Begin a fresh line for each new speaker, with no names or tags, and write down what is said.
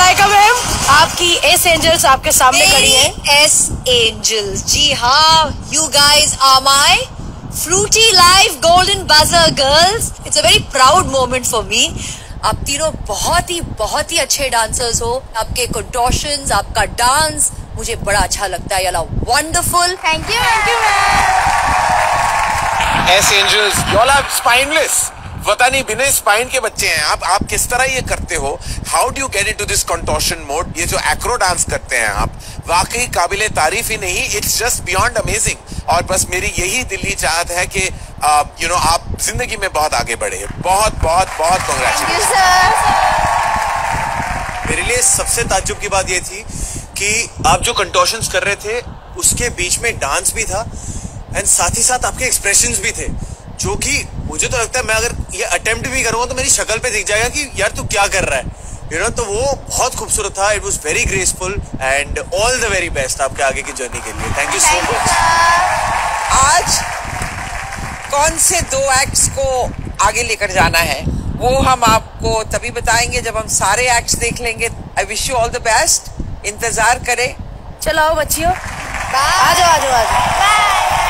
Malaika ma'am, आपकी ace angels आपके सामने खड़ी है।
एस एंजल्स, जी हाँ, you guys are my Frooti life golden buzzer girls. It's a very proud moment for me. आप तीनों बहुत ही अच्छे डांसर्स हो। आपके कंटोशंस, आपका डांस मुझे बड़ा अच्छा लगता है। Y'all wonderful.
Thank you ma'am.
Ace angels, y'all are spineless। पता नहीं बिना स्पाइन के बच्चे हैं आप किस तरह ये करते हो? How do you get into this contortion mode? ये जो एक्रो डांस करते हैं आप, वाकई काबिले तारीफ ही नहीं, इट्स जस्ट बियॉन्ड अमेजिंग। और बस मेरी यही दिली चाहत है कि यू नो आप जिंदगी में बहुत आगे बढ़े। बहुत कांग्रेचुलेशन।
मेरे लिए सबसे ताज्जुब की बात ये थी कि आप जो कंटोशंस कर रहे थे उसके बीच में डांस भी था एंड साथ ही साथ आपके एक्सप्रेशंस भी थे, जो कि मुझे तो लगता है मैं अगर ये अटेम्प्ट भी करूंगा तो मेरी शक्ल पे दिख जाएगा कि यार तू क्या कर रहा है, यू नो। तो वो बहुत खूबसूरत था। It was very graceful and all the very best आपके आगे की जर्नी के लिए। Thank you so much.
आज कौन से 2 एक्ट्स को आगे लेकर जाना है वो हम आपको तभी बताएंगे जब हम सारे एक्ट्स देख लेंगे। I wish you all the best. इंतजार करें।
चलो आओ बच्चियों, आ जाओ।